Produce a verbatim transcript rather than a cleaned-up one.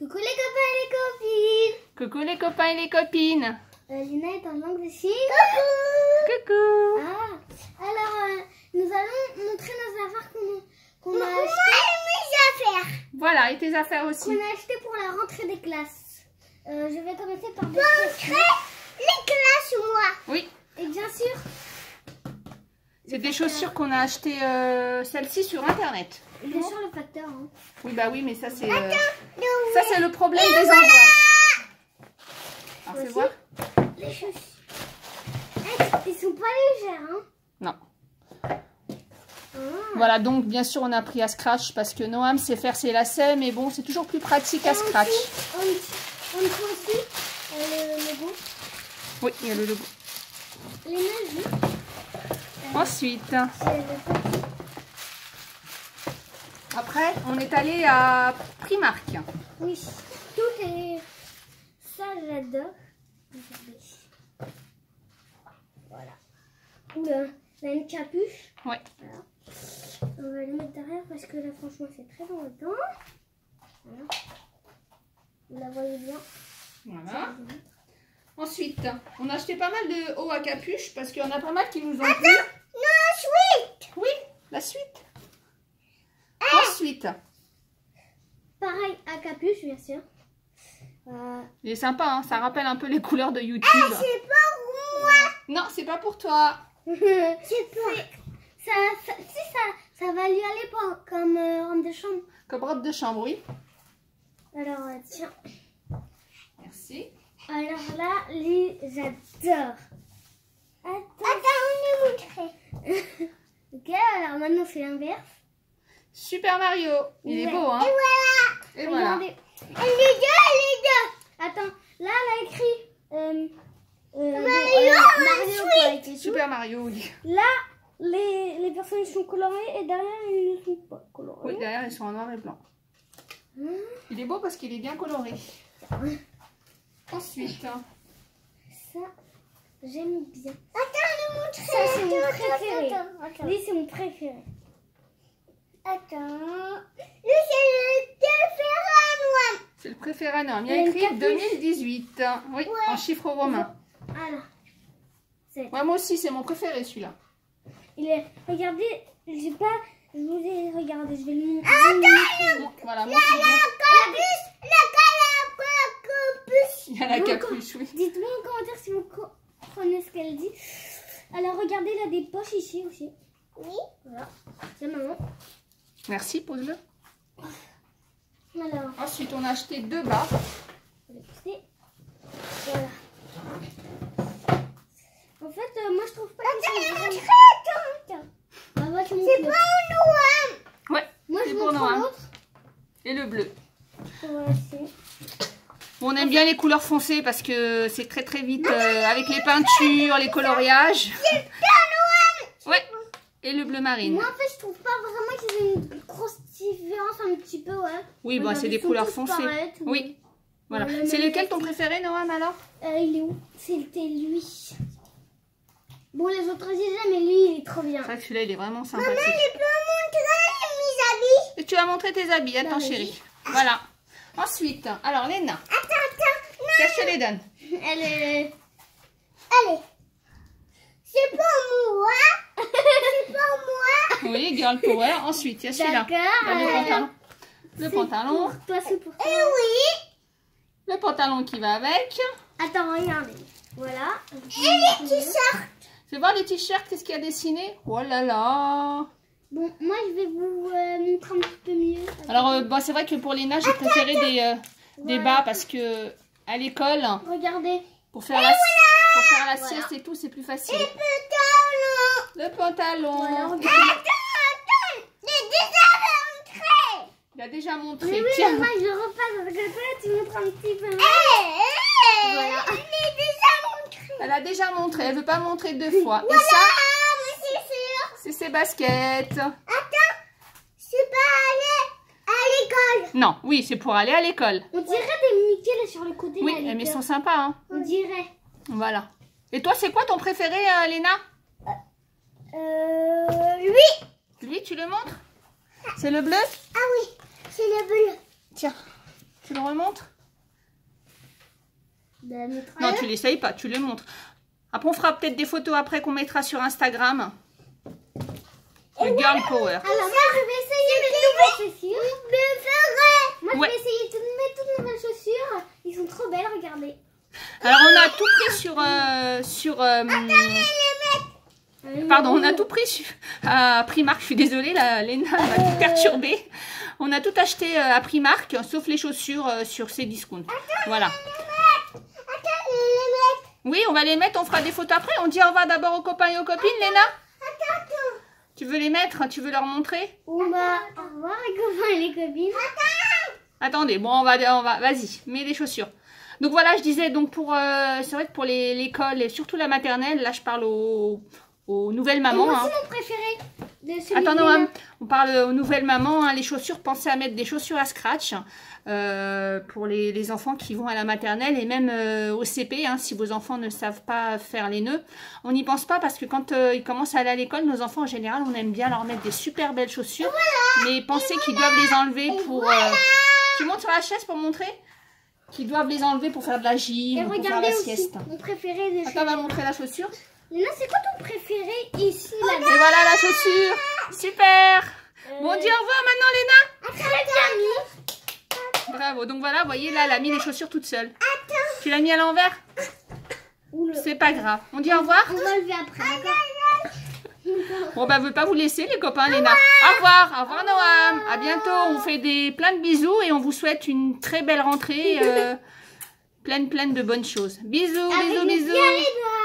Coucou les copains et les copines. Coucou les copains et les copines. Euh, Lina est en langue de signes. Coucou. Coucou. Ah, alors euh, nous allons montrer nos affaires qu'on qu'on a achetées. Moi mes affaires. Voilà, et tes affaires aussi. Qu'on a achetées pour la rentrée des classes. Euh, je vais commencer par des Rentrée les classes, moi. Oui. Et bien sûr. C'est des chaussures qu'on a achetées, euh, celles-ci sur internet. Et bien sûr le facteur. Hein. Oui, bah oui, mais ça c'est euh, Non, ça c'est le problème des voilà. envois. Alors, fais Voici voir. les chaussures. Eh, ils sont pas légers, hein. Non. Ah. Voilà, donc bien sûr on a pris à Scratch parce que Noam sait faire ses lacets, mais bon, c'est toujours plus pratique à Scratch. En dessous, en dessous aussi, euh, le logo. Oui, il y a le logo. Les nazis. Ensuite, C'est le petit. après, on est allé à Primark. Oui, tout est... Ça, j'adore. Voilà. Oula, là, une capuche. Ouais. Voilà. On va le mettre derrière parce que là, franchement, c'est très longtemps. Voilà. Vous la voyez bien. Voilà. Ensuite, on a acheté pas mal de hauts à capuche parce qu'il y en a pas mal qui nous ont plu. Non, suite. Oui, la suite. Ensuite, Pareil à capuche, bien sûr. Euh, il est sympa, hein, ça rappelle un peu les couleurs de YouTube. Ah, c'est pas pour moi. Non, c'est pas pour toi. c'est pas... Ça, ça, si ça, ça va lui aller pour, comme euh, robe de chambre. Comme robe de chambre, oui. Alors, euh, tiens. Merci. Alors là, lui, j'adore. Attends. Attends, on est montré. Ok, alors maintenant, c'est l'inverse. Super Mario. Il est Ouais. beau, hein. Et voilà. Et voilà. Regardez. Et les deux, les deux. Attends, là, elle a écrit... Euh, euh, Mario, euh, Mario quoi, avec et tout. Super Mario, oui. Là, les, les personnages sont colorés et derrière, ils ne sont pas colorés. Oui, derrière, ils sont en noir et blanc. Hum. Il est beau parce qu'il est bien coloré. Ensuite, Ça, j'aime bien. Attends, on est montré. Ça, c'est mon Attends, préféré. attends, attends. Lui, c'est mon préféré. Attends. Lui, c'est le préféré, c'est le préféré à Noam. Il y a Il y a une écrit capuche. deux mille dix-huit. Oui, en chiffres romains. Alors, c'est... Ouais, moi aussi, c'est mon préféré celui-là. Il est... Regardez, j'ai pas... Je vous ai regardé, je vais le montrer. Bon, voilà, moi, moi. c'est bien. La capuche, la capuche. Il y a la capuche, oui. Dites-moi en commentaire si vous comprenez ce qu'elle dit. Alors, regardez, il a des poches ici aussi. Oui. Voilà. C'est maman. Merci, pose-le. Alors, Ensuite, on a acheté deux bas. on va pousser. Voilà. En fait, euh, moi, je trouve pas que Attends, c'est on est vraiment... montré. Attends, attends. Ah, moi, je montre C'est l'autre. pas Noam. Ouais, Moi, c'est je pour montre Noam. l'autre. Et le bleu. Voilà, c'est... Bon, on aime bien les couleurs foncées parce que c'est très très vite euh, avec les peintures, les coloriages. C'est pas Noam. Ouais. Et le bleu marine. Moi, en fait, je trouve pas vraiment qu'ils aient une grosse différence un petit peu, ouais. Oui, bah, Regarde, c'est ils des sont couleurs tous foncées. pareils, tous. Oui. Voilà. Voilà, C'est même lequel les ton filles. préféré, Noam, alors? Euh, il est où? C'était lui. Bon, les autres, j'ai jamais, mais lui, il est trop bien. C'est vrai que celui-là, il est vraiment sympathique. Je peux montrer mes habits. Et tu vas montrer tes habits, attends, Bah, chérie. Voilà. Ensuite, alors, Léna, Attends, attends. Non. qu'est-ce que je te les donne? Elle est... Allez. C'est pas moi. C'est pas moi. Oui, Girl Power. Ensuite, il y a celui-là. D'accord. Il y a le euh, pantalon. Le c'est pantalon. pour toi, c'est pour toi. Eh oui. Le pantalon qui va avec. Attends, regardez. Voilà. Et les t-shirts. Fais voir les t-shirts, qu'est-ce qu'il y a dessiné? Oh là là. Bon, moi, je vais vous euh, montrer un petit peu mieux. Alors, euh, bon, c'est vrai que pour Léna, j'ai préféré des, euh, des Voilà. bas parce que à l'école, Regardez. pour faire la, pour faire la Voilà. sieste et tout, c'est plus facile. Et pantalon. Le pantalon. Voilà, regardez. Attends, attends. J'ai déjà montré. Il a déjà montré. Oui, oui, Tiens. moi, je repasse parce que toi, tu montres un petit peu. Eh, eh. Voilà. Je l'ai déjà montré. Elle a déjà montré. Elle veut pas montrer deux fois. Voilà, Et ça, mais c'est sûr. c'est ses baskets. Attends, c'est pas aller à l'école. Non, oui, c'est pour aller à l'école. On dirait des Mickey là sur le côté. Oui, là, les mais ils cœurs. sont sympas, hein. On dirait. Voilà. Et toi, c'est quoi ton préféré, euh, Léna? Euh, lui. Lui, tu le montres? C'est le bleu? Ah oui, c'est le bleu. Tiens. Tu le remontres? De la mettre Non, ailleurs. tu l'essayes pas, tu le montres. Après, on fera peut-être des photos après qu'on mettra sur Instagram. Le Girl Power. Alors moi je vais essayer mes nouvelles chaussures. Je ferai. Moi Ouais. je vais essayer toutes mes toutes nouvelles chaussures. Ils sont trop belles, regardez. Alors, on a tout pris sur... euh, sur euh, pardon, on a tout pris sur, à Primark. Je suis désolée, la Léna m'a tout perturbé. On a tout acheté euh, à Primark, sauf les chaussures euh, sur ces discounts. Voilà. Attends, les mettre. Oui, on va les mettre, on fera des photos après. On dit au revoir d'abord aux copains et aux copines, Léna? Attends, attends. Tu veux les mettre? Tu veux leur montrer? On va au revoir les copains et les copines. Attendez, bon, on va, on va, vas-y, mets les chaussures. Donc voilà, je disais, donc pour, euh, c'est vrai que pour les- l'école et surtout la maternelle, là je parle aux, aux nouvelles Et mamans. moi Hein. c'est mon préféré. De celui Attends, de Noam, Léna. on parle aux nouvelles mamans, hein, les chaussures, pensez à mettre des chaussures à scratch euh, pour les, les enfants qui vont à la maternelle et même euh, au C P, hein, si vos enfants ne savent pas faire les nœuds. On n'y pense pas parce que quand euh, ils commencent à aller à l'école, nos enfants en général, on aime bien leur mettre des super belles chaussures, mais pensez qu'ils doivent les enlever pour... euh, Tu montes sur la chaise pour montrer qu'ils doivent les enlever pour faire de la gym Et ou pour faire regardez la aussi sieste. mon préféré de chez Attends, on va Léna. montrer la chaussure. Léna, c'est quoi ton préféré ici là Et voilà la chaussure. Super. Bon, on dit au revoir maintenant, Léna. Très bien mis. Bravo. Donc voilà, vous voyez, là, elle a mis les chaussures toute seule. Tu l'as mis à l'envers? Oula. C'est pas grave. On dit au revoir? On va lever après, d'accord? Bon, bah, je veux pas vous laisser, les copains, Léna. Au revoir. Au revoir, Noam. À bientôt. On vous fait des, plein de bisous et on vous souhaite une très belle rentrée. Euh, pleine, pleine de bonnes choses. Bisous, Avec bisous, les bisous. pieds à les doigts.